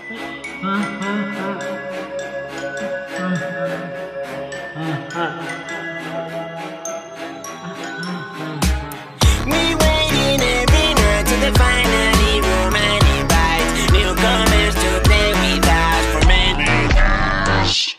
We waiting every night to the finally romantic bites. Newcomers to play with us for many years.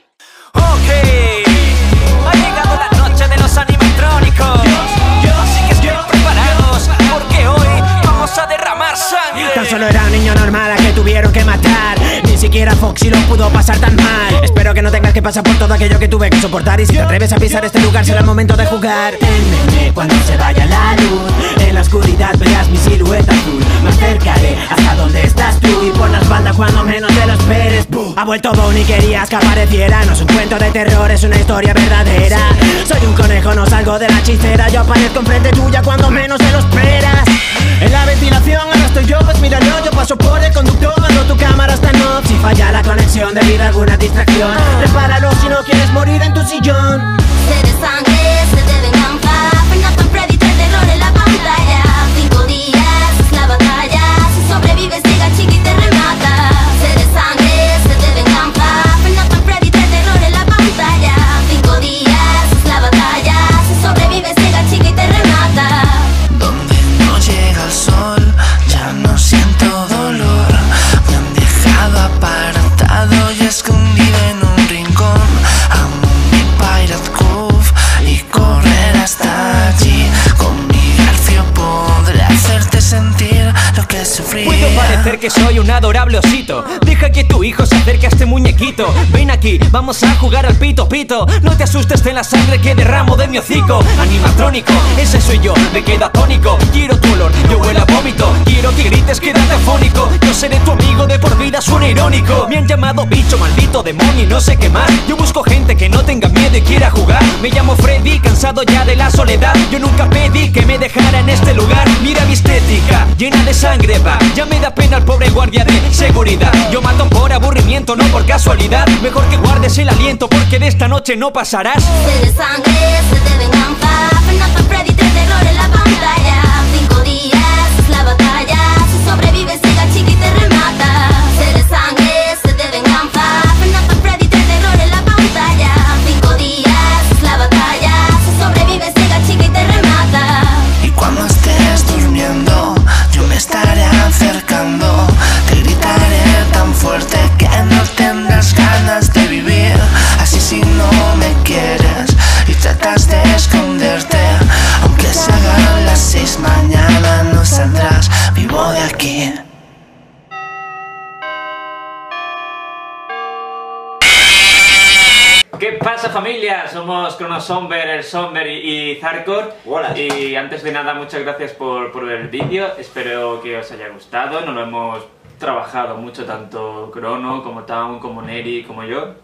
Ok, ha llegado la noche de los animatrónicos. Así que estén preparados, porque hoy vamos a derramar sangre. Tan solo era un niño normal a que tuvieron que matar. Ni siquiera Foxy lo pudo pasar tan mal. Espero que no tengas que pasar por todo aquello que tuve que soportar. Y si te atreves a pisar este lugar será el momento de jugar. Témeme cuando se vaya la luz. En la oscuridad verás mi silueta azul. Me acercaré hasta donde estás tú. Y por la espalda cuando menos te lo esperes. ¡Bum! Ha vuelto Bonnie, querías que apareciera. No es un cuento de terror, es una historia verdadera. Soy un conejo, no salgo de la chistera. Yo aparezco enfrente tuya cuando menos te lo esperas. En la ventilación ahora estoy yo, pues míralo. Yo paso por el conductor cuando tu cámara está en off. Si falla la conexión debido a alguna distracción, repáralo si no quieres morir en tu sillón. Sed de sangre, sed de venganza. Nathan Freddy trae terror en la pantalla. 5 días es la batalla. Si sobrevives llega chica y te remata. Sed de sangre, sed de venganza. Nathan Freddy trae terror en la pantalla. 5 días es la batalla. Si sobrevives llega chica y te remata. Donde no llega el sol, ya no siento dolor. Me han dejado apartado y escondido en un rincón. Amo mi Pirate Cove y correr hasta allí. Con mi garfio podré hacerte sentir lo que sufrí. Puedo parecer que soy un adorable osito. Deja que tu hijo se acerque a este muñequito. Ven aquí, vamos a jugar al pito pito. No te asustes de la sangre que derramo de mi hocico. Animatrónico, ese soy yo, me quedo atónico. Quiero tu olor, yo huelo a vómito. Quiero que grites, quédate afónico. Yo seré tu amigo de por vida, suena irónico. Me han llamado bicho, maldito demonio y no sé qué más. Yo busco gente que no tenga miedo y quiera jugar. Me llamo Freddy, cansado ya de la soledad. Yo nunca pedí que me dejara en este lugar. Mira mi estética, llena de sangre va. Ya me da pena el pobre guardia de seguridad. Yo mato por aburrimiento, no por casualidad. Mejor que guardes el aliento porque de esta noche no pasarás. Sed de sangre, sed de venganza. Nathan Freddy trae terror en la pantalla. 5 días es la batalla. Si sobrevives llega chica y te remata. Sed de sangre, sed de venganza. Nathan Freddy trae terror en la pantalla. 5 días es la batalla. Si sobrevives llega chica y te remata. Y cuando estés durmiendo, yo me estaré acercando. Te gritaré tan fuerte que no tendrás ganas de vivir. Así si no me quieres y tratas de esconderte, aunque se hagan las 6 mañana no saldrás vivo de aquí. ¿Qué pasa, familia? Somos Cronosomber, el Somber y Zarkor. Hola. Y antes de nada, muchas gracias por ver el vídeo. Espero que os haya gustado. Nos lo hemos trabajado mucho, tanto Crono como Town, como Neri, como yo.